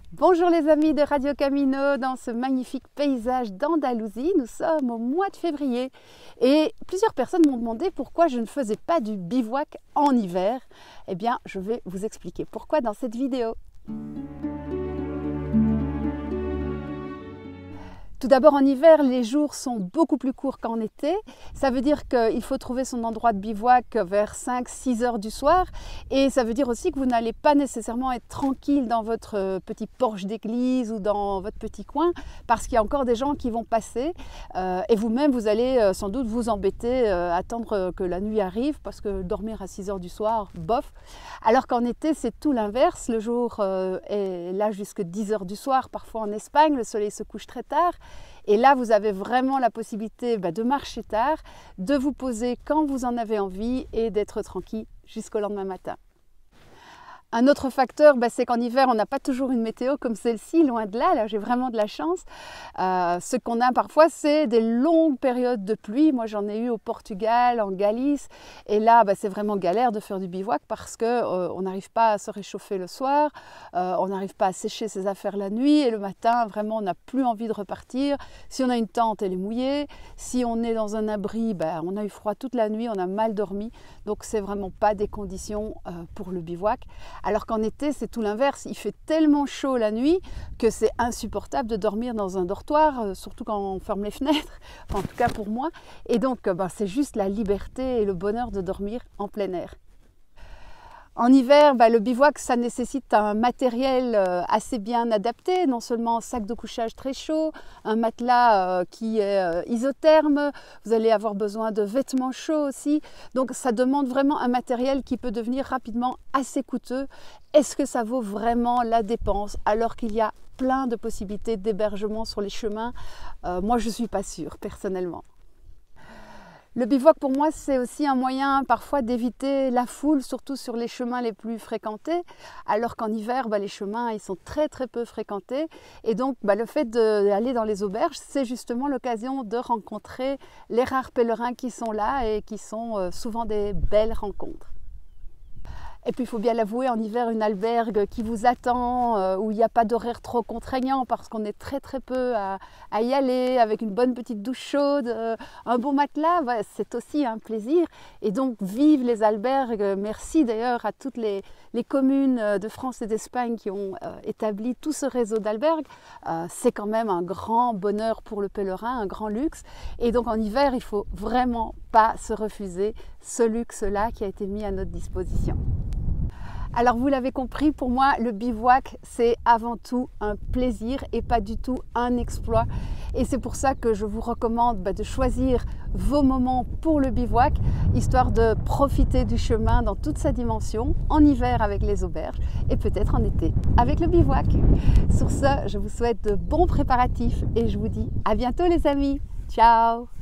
Bonjour les amis de Radio Camino, dans ce magnifique paysage d'Andalousie. Nous sommes au mois de février et plusieurs personnes m'ont demandé pourquoi je ne faisais pas du bivouac en hiver. Eh bien, je vais vous expliquer pourquoi dans cette vidéo. Tout d'abord, en hiver, les jours sont beaucoup plus courts qu'en été. Ça veut dire qu'il faut trouver son endroit de bivouac vers 5-6 heures du soir. Et ça veut dire aussi que vous n'allez pas nécessairement être tranquille dans votre petit porche d'église ou dans votre petit coin, parce qu'il y a encore des gens qui vont passer. Et vous-même, vous allez sans doute vous embêter, attendre que la nuit arrive, parce que dormir à 6 heures du soir, bof. Alors qu'en été, c'est tout l'inverse. Le jour est là jusqu'à 10 heures du soir. Parfois en Espagne, le soleil se couche très tard. Et là, vous avez vraiment la possibilité de marcher tard, de vous poser quand vous en avez envie et d'être tranquille jusqu'au lendemain matin. Un autre facteur, c'est qu'en hiver, on n'a pas toujours une météo comme celle-ci, loin de là. Là, j'ai vraiment de la chance. Ce qu'on a parfois, c'est des longues périodes de pluie. Moi, j'en ai eu au Portugal, en Galice. Et là, c'est vraiment galère de faire du bivouac parce qu'on n'arrive pas à se réchauffer le soir, on n'arrive pas à sécher ses affaires la nuit. Et le matin, vraiment, on n'a plus envie de repartir. Si on a une tente, elle est mouillée. Si on est dans un abri, on a eu froid toute la nuit, on a mal dormi. Donc, c'est vraiment pas des conditions pour le bivouac. Alors qu'en été, c'est tout l'inverse. Il fait tellement chaud la nuit que c'est insupportable de dormir dans un dortoir, surtout quand on ferme les fenêtres, enfin, en tout cas pour moi. Et donc, c'est juste la liberté et le bonheur de dormir en plein air. En hiver, le bivouac, ça nécessite un matériel assez bien adapté, non seulement un sac de couchage très chaud, un matelas qui est isotherme, vous allez avoir besoin de vêtements chauds aussi. Donc ça demande vraiment un matériel qui peut devenir rapidement assez coûteux. Est-ce que ça vaut vraiment la dépense alors qu'il y a plein de possibilités d'hébergement sur les chemins? Moi, je ne suis pas sûre, personnellement. Le bivouac pour moi c'est aussi un moyen parfois d'éviter la foule, surtout sur les chemins les plus fréquentés, alors qu'en hiver les chemins ils sont très peu fréquentés et donc le fait d'aller dans les auberges c'est justement l'occasion de rencontrer les rares pèlerins qui sont là et qui sont souvent des belles rencontres. Et puis il faut bien l'avouer, en hiver, une albergue qui vous attend, où il n'y a pas d'horaire trop contraignant parce qu'on est très peu à y aller, avec une bonne petite douche chaude, un bon matelas, c'est aussi un plaisir. Et donc vive les albergues, merci d'ailleurs à toutes les communes de France et d'Espagne qui ont établi tout ce réseau d'albergues. C'est quand même un grand bonheur pour le pèlerin, un grand luxe. Et donc en hiver, il ne faut vraiment pas se refuser ce luxe-là qui a été mis à notre disposition. Alors vous l'avez compris, pour moi le bivouac c'est avant tout un plaisir et pas du tout un exploit. Et c'est pour ça que je vous recommande de choisir vos moments pour le bivouac, histoire de profiter du chemin dans toute sa dimension, en hiver avec les auberges et peut-être en été avec le bivouac. Sur ce, je vous souhaite de bons préparatifs et je vous dis à bientôt les amis. Ciao!